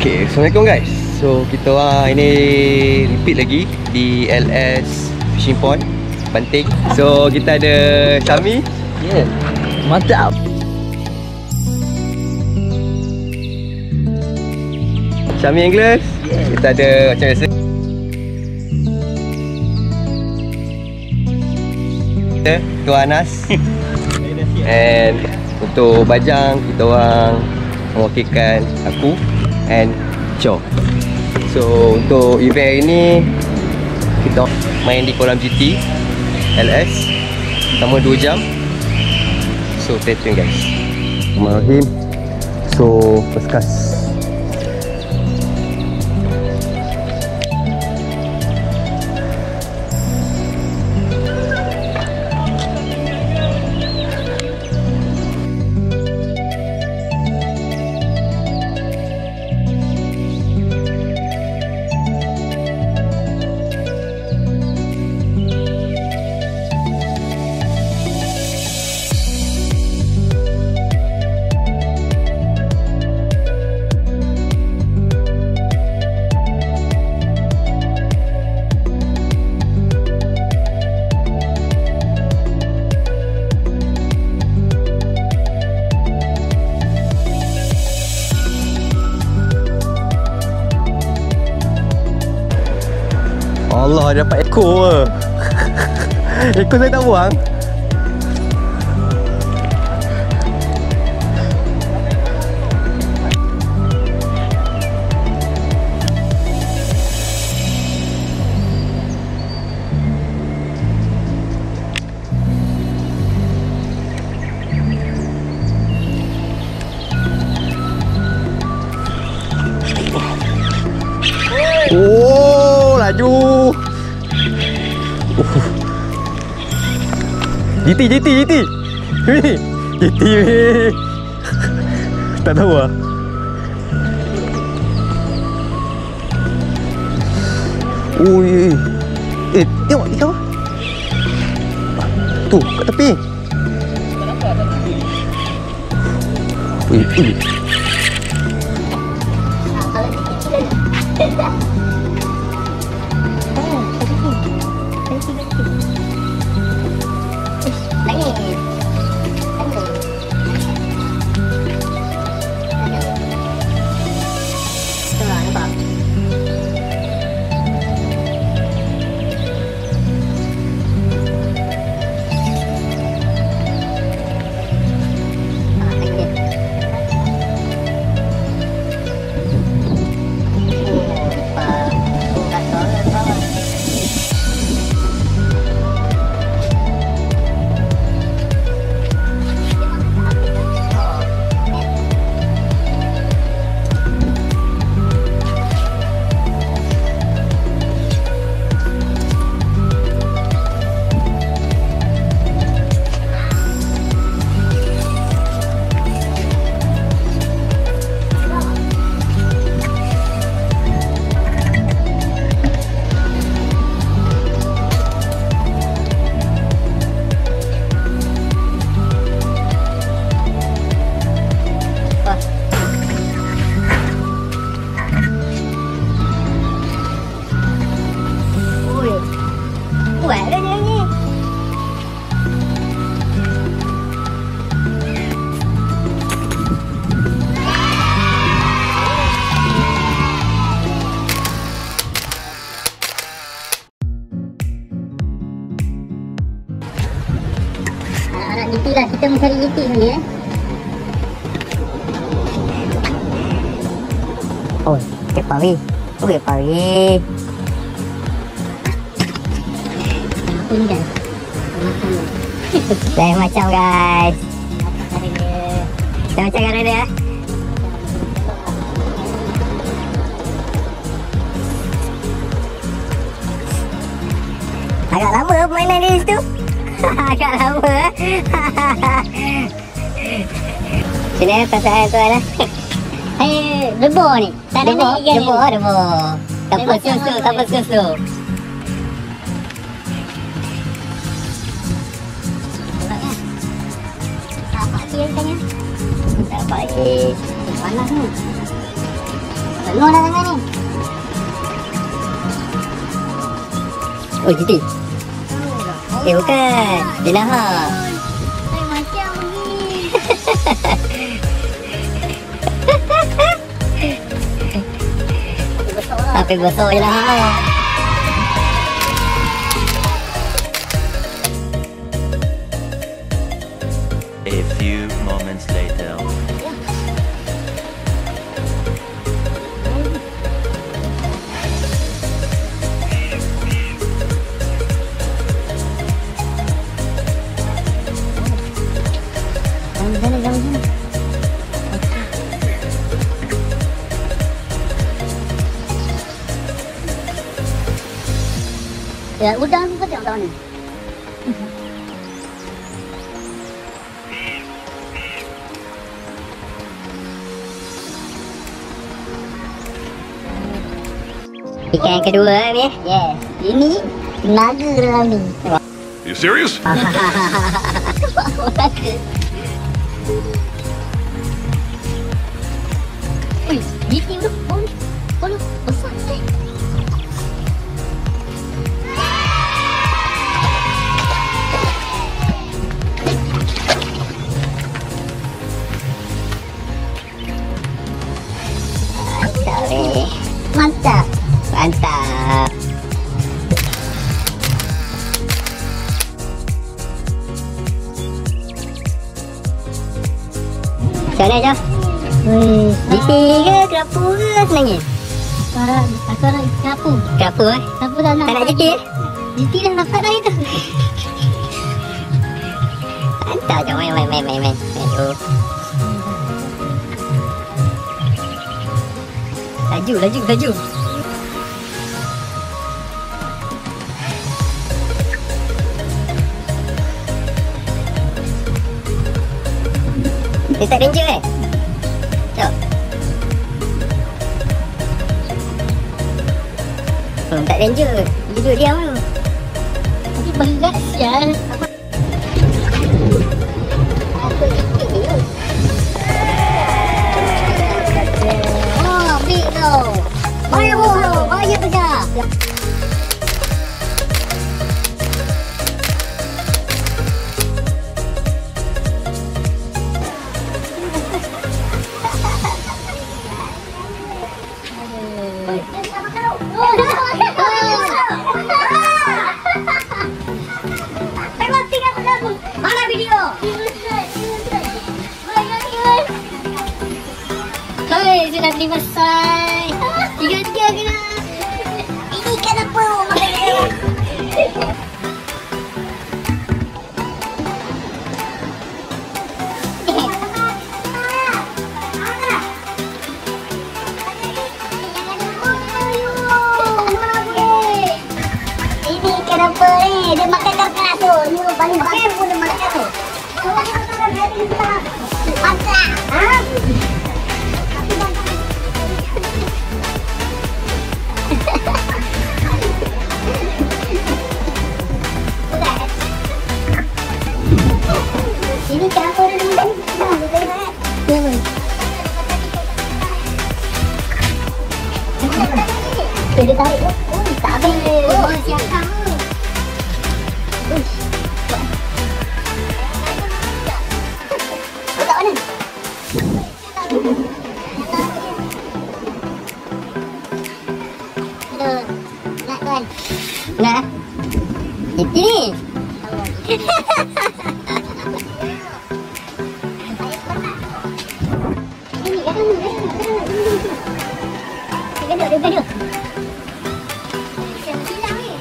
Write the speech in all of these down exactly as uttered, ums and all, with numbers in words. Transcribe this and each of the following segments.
Okay, Assalamualaikum guys. So kita orang ini repeat lagi di L S Fishing Pond Banting. So kita ada Syami. Ya, yeah. Mantap. Syami Anglers. Yeah. Kita ada macam biasa Tuan Anas. And untuk bajang kita orang mewakilkan aku and Cho. So untuk event ini kita main di kolam G T L S selama dua jam. So stay tune guys. Bismillahirrahmanirrahim. So first cast. Allah, dapat ekor ke? Ekor saya tak buang. Oh, laju. Uh. G T, G T, G T. Weh, G T weh. Tak tahu ah. Ui. Eh, tengok ikan apa? Tu, kat tepi. Ui, ui. G T lah, kita mencari G T ni eh. Oh, okay, pari. Okay, pari. Apa ni guys? Saya macam guys. Saya macam cara dia. Agak lama permainan di situ. Agak lama. Sini perasaan tu lah. Hai, debor ni. Tak ada debor, ikan debor, ni. Debor. Tanpa susu, tanpa susu. Tak pagi ikannya. Tak pagi. Panas ni. Penuh dah tangan ni. Oh, gitu. Eh, bukan. Dia lahap. Saya macam ni. Tapi besar je lah. A few moments later. Jangan sana, jangan sana. Ya, udang tu kau tengok tahun ni. Ikan yang kedua ni. Yes. Ini naga dalam ni. Tengok. You serious? Naga. Ui, gigi tu. Oh, oh, besar ni. Mantap. Mantap. Macam mana, Jom? Weh, Giti ke kerapu ke sebenarnya? Sekarang, sekarang kapu. Kerapu eh? Kapu dah Tak nak nampak. giti eh? Giti dah nampak dah itu. Mantap, Jom. Main, main, main, main, main. Aduh. Laju, laju, laju. Dia tak danger eh? Tengok. Hmm, tak danger. Dia duduk diam tu. Tapi berat sial. Oh, big tau. Bahaya tau. Bahaya pecah. Mana video? Hei, sudah terima selesai. Tiga-tiga kena. Ini kenapa makan dia? Ini kenapa ni? Dia makan kakak tu. Ni paling baik pun dia makan tu. Mantap. Ha? Ini kenapa dia makan? Ha, dia tengok. Ya, boy. Dia tarik tu. Oh, tak habis. Oh, siapkan. Letak mana? Aduh, nak tuan. Nak? Itu ni. Ini kan, Dia gaduh, dia gaduh. silang ni.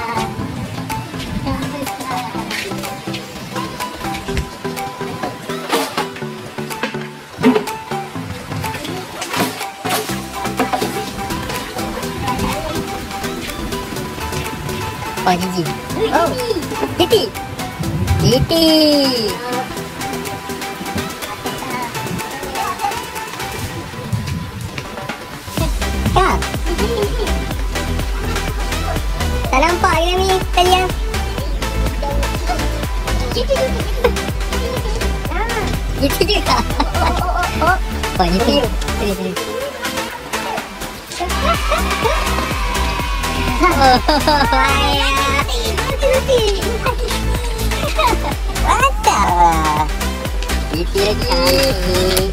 Oh, Gigi. Oh, Giti. Giti. Kak. Tak nampak ke ni tadi yang? Gigi tu. Giti juga. Oh, Giti. Sini, sini. ayah. Mantap lah. Itu cantik.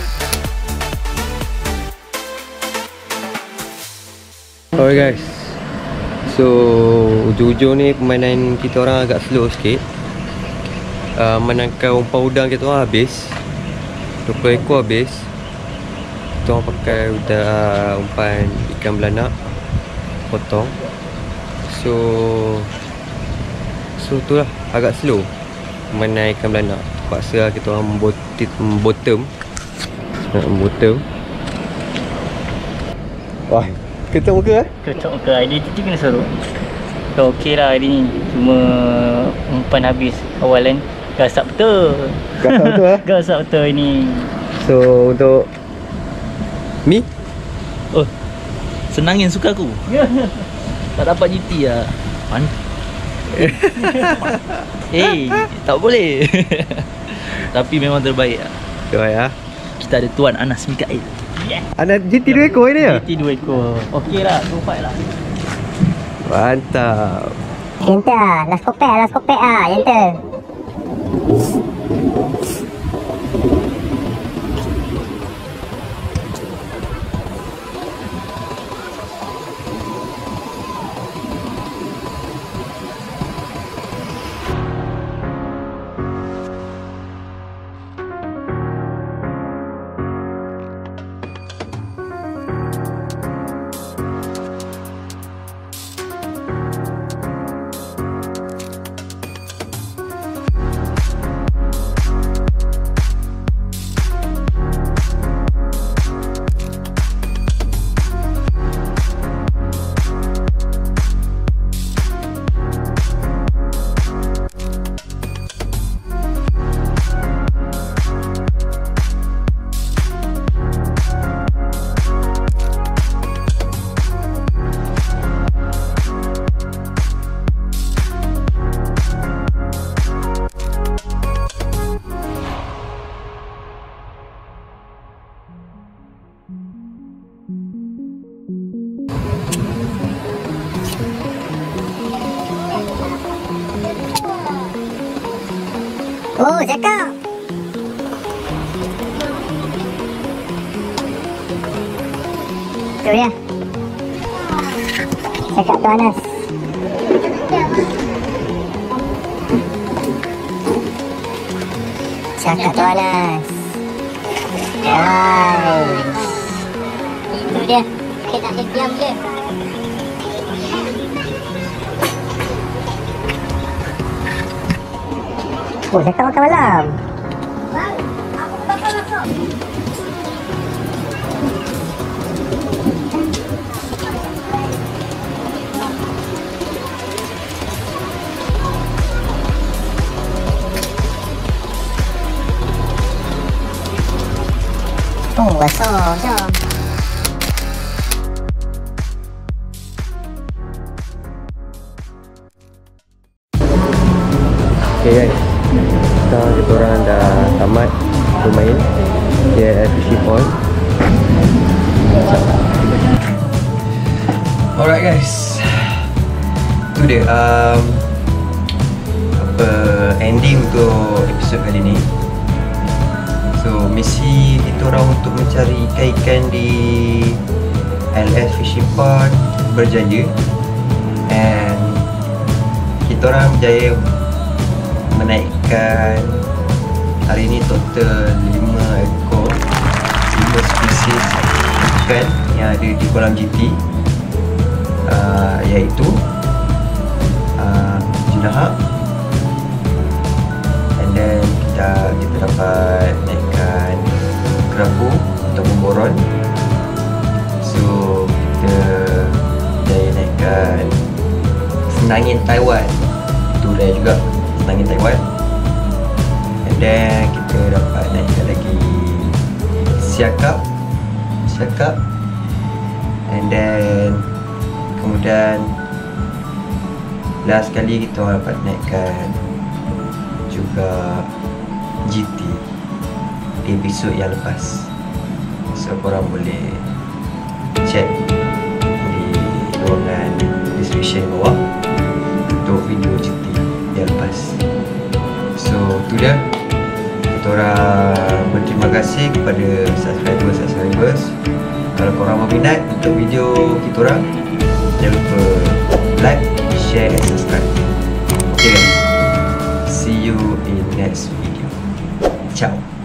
Alright guys, so ujung-ujung ni permainan kita orang agak slow sikit. uh, Menangkap umpan udang kita orang habis, dua puluh ekor habis. Kita orang pakai udang umpan ikan belanak potong. So So tu lah, agak slow permainan ikan belanak. Terpaksa kita orang bottom Bottom Wah, ketuk muka eh? Ketuk muka. Hari tu kena suruh. So okey lah hari ni. Cuma umpan habis awal kan. Gasak betul. Gasak betul eh? Gasak betul ini. So untuk Mi? Oh, senangin suka aku. Tak dapat G T lah. Man. Eh, tak boleh. Tapi memang terbaik lah. Terbaik lah. Kita ada Tuan Anas Mikael. Yeah. Ada G T dua ekor ni ya? G T dua ekor. Okey lah, two fight lah. Mantap. Yang tu lah, last kopek, last kopek ah, yang tu. Oh, cakap. Tu dia. Cakap tu Anas. Cakap tu Anas. Nice. Itu dia. Kita tak boleh diam je. Oh, cakap makan malam. Oh, besar, jom. Okay guys, sekarang kita orang dah tamat bermain K L F Fishing Pond. Alright guys, tu dia um, apa ending untuk episod kali ni. So misi kita orang untuk mencari ikan-ikan di L F Fishing Pond berjaya, and kita orang berjaya menaikkan hari ni total lima ekor, lima spesies ikan yang ada di kolam G T, uh, iaitu uh, jenahak, and then kita, kita dapat naikkan kerapu ataupun boron. So kita jaya naikkan senangin Taiwan, itu rare juga, senangin Taiwan. And then kita dapat naikkan lagi siakap, siakap, and then kemudian last kali kita dapat naikkan juga G T di episod yang lepas. So korang boleh check di ruangan description boleh share bawah untuk video cuti yang lepas. So tu dia, kita orang berterima kasih kepada subscribers-subscribers. Kalau korang berminat untuk video kita orang, jangan lupa like, share and subscribe. Okay guys, see you in next video. Ciao.